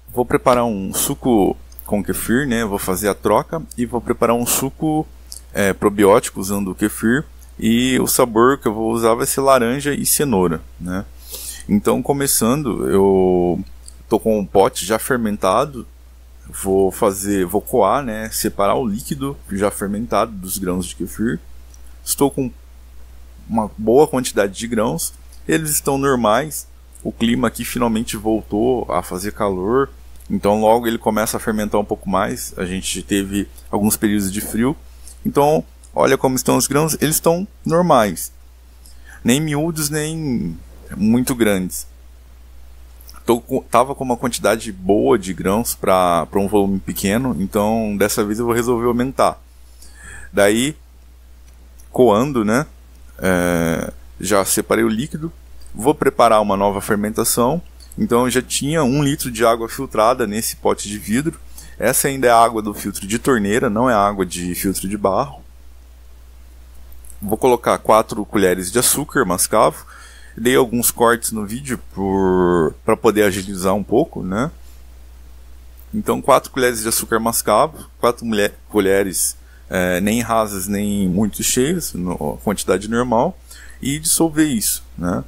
Vou preparar um suco com kefir, né? Vou fazer a troca e vou preparar um suco probiótico usando o kefir. E o sabor que eu vou usar vai ser laranja e cenoura, né? Então, começando, eu tô com um pote já fermentado. Vou coar, né? Separar o líquido já fermentado dos grãos de kefir. Estou com uma boa quantidade de grãos. Eles estão normais. O clima aqui finalmente voltou a fazer calor. Então logo ele começa a fermentar um pouco mais. A gente teve alguns períodos de frio. Então olha como estão os grãos. Eles estão normais. Nem miúdos, nem muito grandes. Tava com uma quantidade boa de grãos para um volume pequeno. Então dessa vez eu vou resolver aumentar. Daí, coando, né? Já separei o líquido. Vou preparar uma nova fermentação. Então eu já tinha 1 litro de água filtrada nesse pote de vidro. Essa ainda é a água do filtro de torneira, não é água de filtro de barro. Vou colocar 4 colheres de açúcar mascavo. Dei alguns cortes no vídeo para poder agilizar um pouco, né? Então 4 colheres de açúcar mascavo, 4 colheres nem rasas nem muito cheias, quantidade normal, e dissolver isso, né?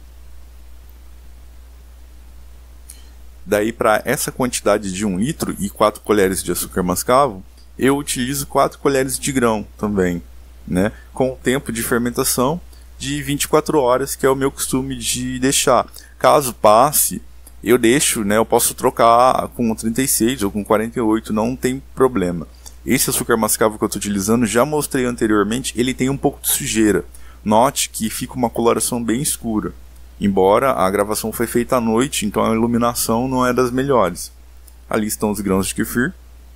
Daí, para essa quantidade de 1 litro e 4 colheres de açúcar mascavo, eu utilizo 4 colheres de grão também, né? Com o tempo de fermentação de 24 horas, que é o meu costume de deixar. Caso passe, eu deixo, né? Eu posso trocar com 36 ou com 48, não tem problema. Esse açúcar mascavo que eu estou utilizando, já mostrei anteriormente, ele tem um pouco de sujeira. Note que fica uma coloração bem escura. Embora a gravação foi feita à noite, então a iluminação não é das melhores. Ali estão os grãos de kefir.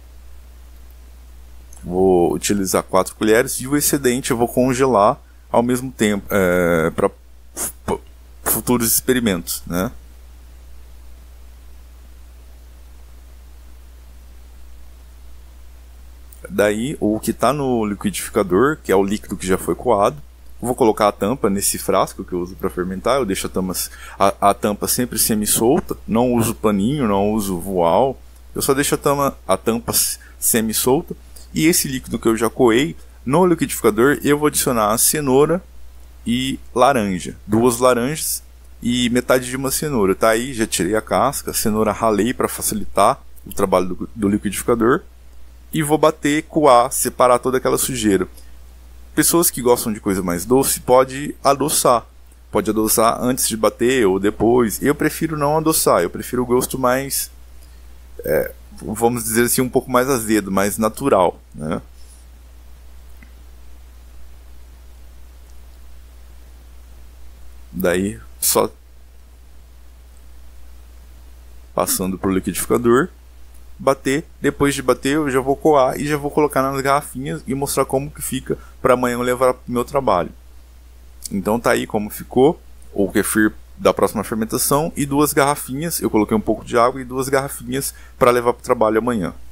Vou utilizar 4 colheres e o excedente eu vou congelar ao mesmo tempo para futuros experimentos, né? Daí o que está no liquidificador, que é o líquido que já foi coado, vou colocar a tampa nesse frasco que eu uso para fermentar. Eu deixo a tampa sempre semi-solta. Não uso paninho, não uso voal. Eu só deixo a tampa semi-solta. E esse líquido que eu já coei, no liquidificador eu vou adicionar a cenoura e laranja. 2 laranjas e metade de uma cenoura. Tá aí, já tirei a casca. A cenoura ralei para facilitar o trabalho do liquidificador. E vou bater, coar, separar toda aquela sujeira. Pessoas que gostam de coisa mais doce pode adoçar. Pode adoçar antes de bater ou depois. Eu prefiro não adoçar. Eu prefiro o gosto mais, vamos dizer assim, um pouco mais azedo, mais natural, né? Daí só passando para o liquidificador, bater. Depois de bater eu já vou coar e já vou colocar nas garrafinhas e mostrar como que fica para amanhã eu levar para o meu trabalho. Então tá aí como ficou o kefir da próxima fermentação e 2 garrafinhas. Eu coloquei um pouco de água e 2 garrafinhas para levar para o trabalho amanhã.